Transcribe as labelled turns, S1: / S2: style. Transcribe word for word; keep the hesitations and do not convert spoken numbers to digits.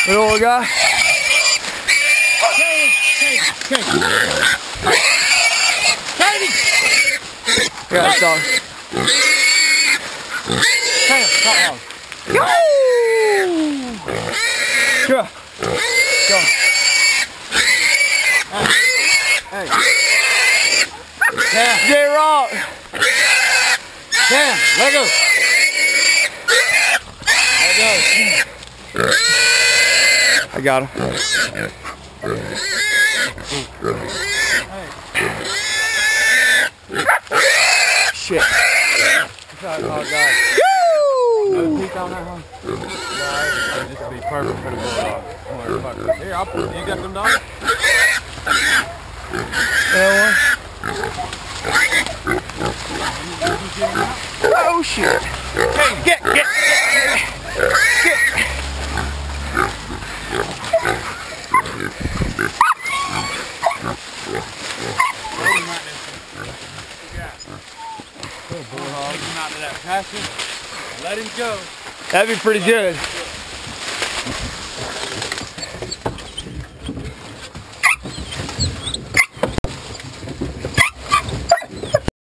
S1: Little guy.
S2: Katie, Katie, Katie.
S1: Yeah, that's dog.
S2: Hey, hot dog.
S1: Go! Sure. Go.
S2: Hey. Yeah.
S1: J-Rock.
S2: Damn, let go. Let go.
S1: I got him. Shit.
S2: Sorry, oh God.
S1: Woo!
S2: Another piece on that one? No, this would be perfect for the bulldog. Here, I'll put, you got them dogs?
S1: That one. Oh shit. Hey, get, get, get, get.
S2: Bulldog, not to that pasture. Let him go.
S1: That'd be pretty good.